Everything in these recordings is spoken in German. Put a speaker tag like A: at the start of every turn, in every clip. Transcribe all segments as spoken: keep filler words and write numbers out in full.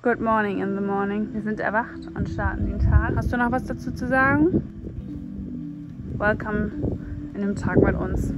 A: Good morning in the morning. Wir sind erwacht und starten den Tag. Hast du noch was dazu zu sagen? Welcome in dem Tag mit uns.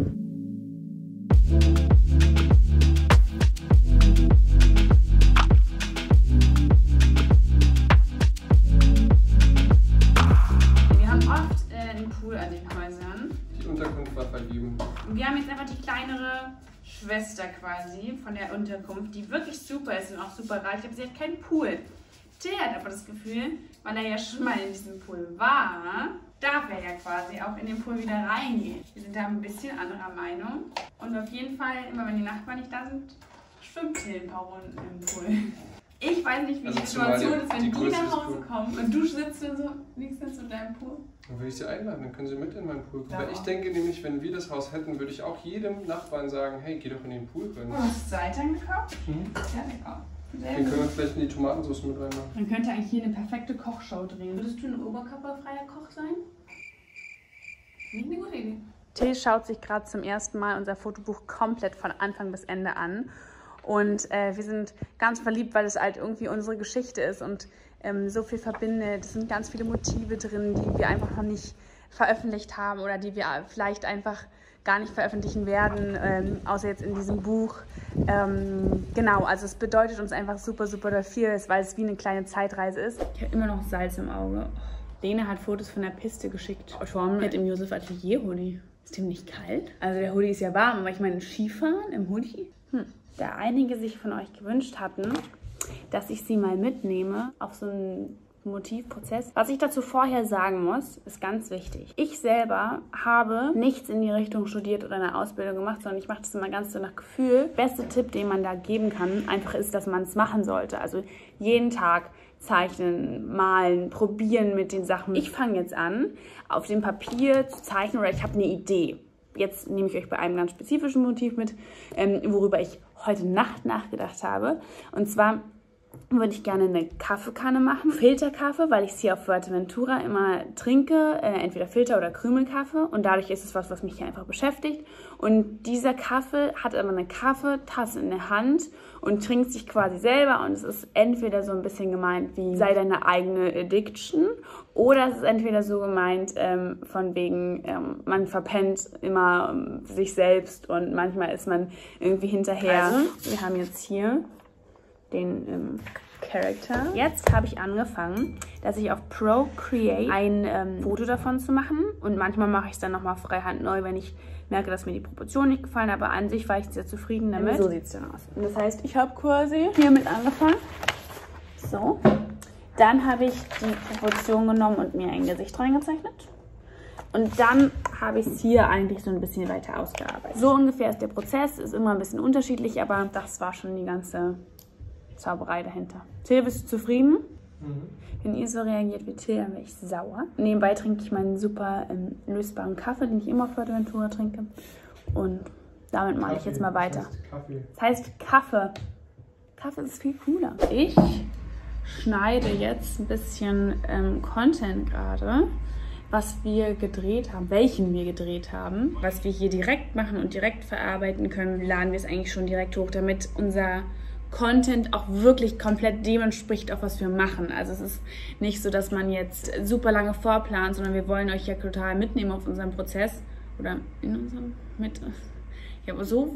A: Wir haben oft äh, einen Pool an den Häusern.
B: Die Unterkunft war vergeben.
A: Und wir haben jetzt einfach die kleinere Schwester quasi von der Unterkunft, die wirklich super ist und auch super reich. Aber sie hat keinen Pool. Till hat aber das Gefühl, weil er ja schon mal in diesem Pool war, darf er ja quasi auch in den Pool wieder reingehen. Wir sind da ein bisschen anderer Meinung. Und auf jeden Fall, immer wenn die Nachbarn nicht da sind, schwimmt Till ein paar Runden im Pool. Ich weiß nicht, wie also die Situation ist, wenn die, die nach Hause kommen und du sitzt und so, liegst dann zu deinem Pool.
B: Dann würde ich sie einladen, dann können sie mit in meinen Pool kommen. Weil ich denke nämlich, wenn wir das Haus hätten, würde ich auch jedem Nachbarn sagen, hey, geh doch in den Pool rein.
A: Oh, hast du Seitan gekauft?
B: Mhm.
A: Ja, lecker. Sehr
B: Den
A: gut.
B: können wir vielleicht in die Tomatensauce mit reinmachen.
A: Man könnte eigentlich hier eine perfekte Kochshow drehen. Würdest du ein oberkörperfreier Koch sein? Nicht eine gute Idee. Till schaut sich gerade zum ersten Mal unser Fotobuch komplett von Anfang bis Ende an. Und äh, wir sind ganz verliebt, weil es halt irgendwie unsere Geschichte ist und ähm, so viel verbindet. Es sind ganz viele Motive drin, die wir einfach noch nicht veröffentlicht haben oder die wir vielleicht einfach gar nicht veröffentlichen werden, ähm, außer jetzt in diesem Buch. Ähm, genau, also es bedeutet uns einfach super, super viel, weil es wie eine kleine Zeitreise ist. Ich habe immer noch Salz im Auge. Oh. Lene hat Fotos von der Piste geschickt. Torben hat im Josef Atelier Hoodie. Ist dem nicht kalt? Also der Hoodie ist ja warm, aber ich meine Skifahren im Hoodie? Hm. Da einige sich von euch gewünscht hatten, dass ich sie mal mitnehme auf so einen Motivprozess. Was ich dazu vorher sagen muss, ist ganz wichtig. Ich selber habe nichts in die Richtung studiert oder eine Ausbildung gemacht, sondern ich mache das immer ganz so nach Gefühl. Der beste Tipp, den man da geben kann, einfach ist, dass man es machen sollte. Also jeden Tag zeichnen, malen, probieren mit den Sachen. Ich fange jetzt an, auf dem Papier zu zeichnen oder ich habe eine Idee. Jetzt nehme ich euch bei einem ganz spezifischen Motiv mit, ähm, worüber ich heute Nacht nachgedacht habe. Und zwar würde ich gerne eine Kaffeekanne machen. Filterkaffee, weil ich es hier auf Fuerteventura immer trinke, äh, entweder Filter- oder Krümelkaffee. Und dadurch ist es was, was mich hier einfach beschäftigt. Und dieser Kaffee hat aber eine Kaffeetasse in der Hand und trinkt sich quasi selber. Und es ist entweder so ein bisschen gemeint wie, sei deine eigene Addiction. Oder es ist entweder so gemeint, ähm, von wegen, ähm, man verpennt immer ähm, sich selbst und manchmal ist man irgendwie hinterher. Also, wir haben jetzt hier den ähm, Charakter. Jetzt habe ich angefangen, dass ich auf Procreate ein ähm, Foto davon zu machen. Und manchmal mache ich es dann nochmal freihand neu, wenn ich merke, dass mir die Proportionen nicht gefallen. Aber an sich war ich sehr zufrieden damit. So sieht es dann aus. Und das heißt, ich habe quasi hiermit angefangen. So. Dann habe ich die Proportion genommen und mir ein Gesicht reingezeichnet. Und dann habe ich es hier eigentlich so ein bisschen weiter ausgearbeitet. So ungefähr ist der Prozess. Ist immer ein bisschen unterschiedlich, aber das war schon die ganze Zauberei dahinter. Till, bist du zufrieden? Mhm. Wenn ihr so reagiert wie Till, dann wäre ich sauer. Nebenbei trinke ich meinen super ähm, lösbaren Kaffee, den ich immer auf Fuerteventura trinke. Und damit male ich jetzt mal weiter.
B: Das heißt Kaffee.
A: Das heißt Kaffee. Kaffee ist viel cooler. Ich schneide jetzt ein bisschen ähm, Content gerade, was wir gedreht haben, welchen wir gedreht haben. Was wir hier direkt machen und direkt verarbeiten können, laden wir es eigentlich schon direkt hoch, damit unser Content auch wirklich komplett dem entspricht, auch was wir machen. Also es ist nicht so, dass man jetzt super lange vorplant, sondern wir wollen euch ja total mitnehmen auf unserem Prozess oder in unserem mit. Ich habe so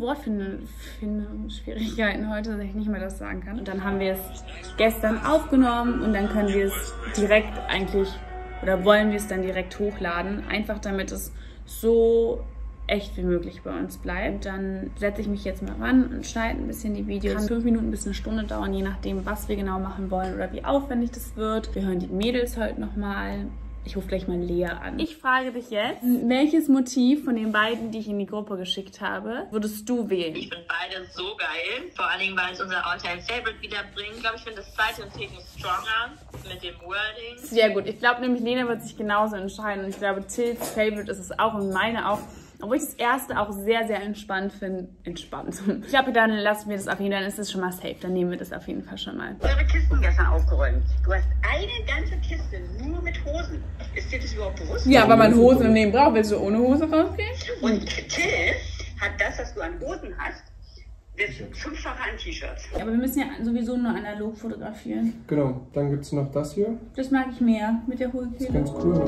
A: Wortfindungsschwierigkeiten heute, dass ich nicht mehr das sagen kann. Und dann haben wir es gestern aufgenommen und dann können wir es direkt eigentlich oder wollen wir es dann direkt hochladen, einfach damit es so echt wie möglich bei uns bleibt. Dann setze ich mich jetzt mal ran und schneide ein bisschen die Videos. Kann fünf Minuten bis eine Stunde dauern, je nachdem, was wir genau machen wollen oder wie aufwendig das wird. Wir hören die Mädels heute nochmal. Ich rufe gleich mal Lea an. Ich frage dich jetzt, welches Motiv von den beiden, die ich in die Gruppe geschickt habe, würdest du wählen?
C: Ich finde beide so geil. Vor allen Dingen, weil es unser All-Time-Favorite wiederbringt. Ich glaube, ich finde das zweite und Ticken stronger mit dem Wording.
A: Sehr gut. Ich glaube nämlich, Lena wird sich genauso entscheiden. Und ich glaube, Tills Favorite ist es auch und meine auch. Obwohl ich das erste auch sehr, sehr entspannt finde. Entspannt. Ich glaube, dann lassen wir das auf jeden Fall. Dann ist es schon mal safe. Dann nehmen wir das auf jeden Fall schon mal.
C: Eure Kisten gestern aufgeräumt. Du hast eine ganze Kiste nur mit Hosen. Ist dir das überhaupt bewusst?
A: Ja, weil man Hosen im Leben braucht. Willst du ohne Hose rausgehen?
C: Und Till hat das, was du an Hosen hast, Fünffache an T-Shirts.
A: Aber wir müssen ja sowieso nur analog fotografieren.
B: Genau, dann gibt es noch das hier.
A: Das mag ich mehr, mit der Hohlkehle.
B: Ganz cool.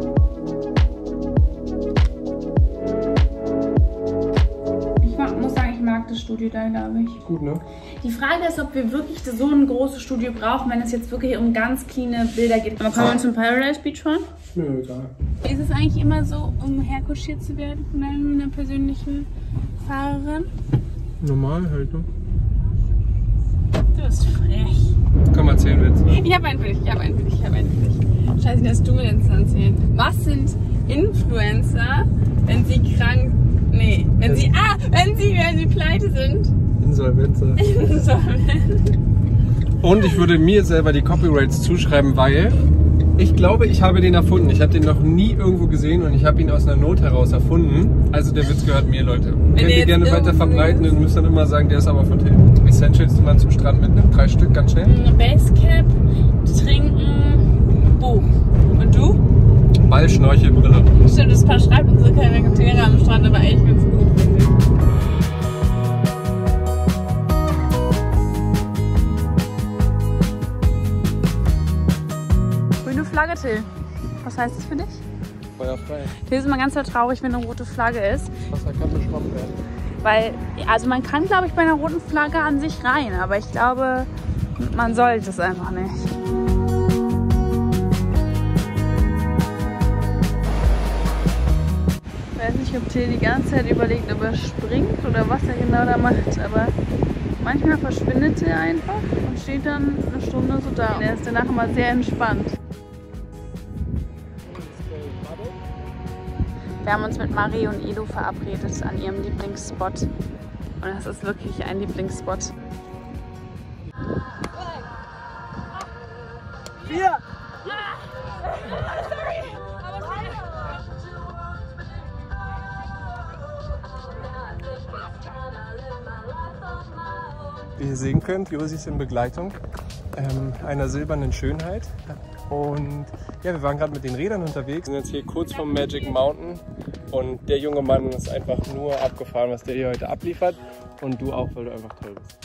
A: Ich mag, muss sagen, ich mag das Studio da, glaube ich.
B: Gut, ne?
A: Die Frage ist, ob wir wirklich so ein großes Studio brauchen, wenn es jetzt wirklich um ganz cleane Bilder geht. Aber können wir uns zum Paradise Beach fahren?
B: Mir egal.
A: Ist es eigentlich immer so, um herkutschiert zu werden von einer persönlichen Fahrerin?
B: Normal halt, ne?
A: Du bist frech.
B: Komm, erzählen wir jetzt.
A: Ich habe einen für dich, ich habe einen für dich, ich habe einen für dich. Scheiße, dass du mir jetzt erzählen. Was sind Influencer, wenn sie krank... Nee, wenn sie... Ah, wenn sie, wenn sie pleite sind.
B: Insolvenzer.
A: Insolvent.
B: Und ich würde mir selber die Copyrights zuschreiben, weil ich glaube, ich habe den erfunden. Ich habe den noch nie irgendwo gesehen und ich habe ihn aus einer Not heraus erfunden. Also der Witz gehört mir, Leute. Könnt ihr gerne weiter verbreiten und müsst dann immer sagen, der ist aber von Till. Essentials, die man zum Strand mitnimmt. Drei Stück, ganz schnell.
A: Basecap, trinken, Buch. Und du?
B: Ball, Schnorchel, Brille.
A: Stimmt, das paar schreibt unsere Charaktere am Strand, aber echt ganz gut. Grüne Flagge, Till. Was heißt das für dich?
B: Feuerfrei.
A: Till ist immer ganz traurig, wenn eine rote Flagge ist.
B: Wasser kann beschwommen werden.
A: Weil, also man kann, glaube ich, bei einer roten Flagge an sich rein, aber ich glaube, man sollte es einfach nicht. Ich weiß nicht, ob Till die ganze Zeit überlegt, ob er springt oder was er genau da macht, aber manchmal verschwindet er einfach und steht dann eine Stunde so da. Und er ist danach immer sehr entspannt. Wir haben uns mit Marie und Edo verabredet an ihrem Lieblingsspot. Und das ist wirklich ein Lieblingsspot.
D: Vier!
B: Wie ihr sehen könnt, Josi ist in Begleitung ähm, einer silbernen Schönheit. Und ja, wir waren gerade mit den Rädern unterwegs. Wir sind jetzt hier kurz vom Magic Mountain und der junge Mann ist einfach nur abgefahren, was der hier heute abliefert. Und du auch, weil du einfach toll bist.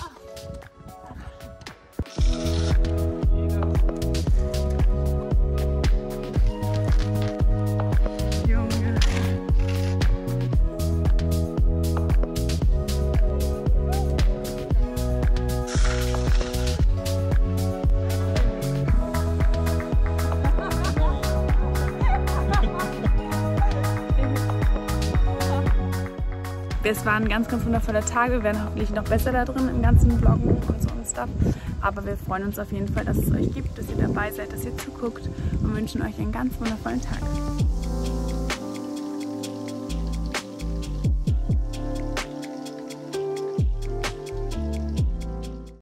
A: Es war ein ganz, ganz wundervoller Tag. Wir werden hoffentlich noch besser da drin im ganzen Vloggen und so und Stuff. Aber wir freuen uns auf jeden Fall, dass es euch gibt, dass ihr dabei seid, dass ihr zuguckt und wünschen euch einen ganz wundervollen Tag.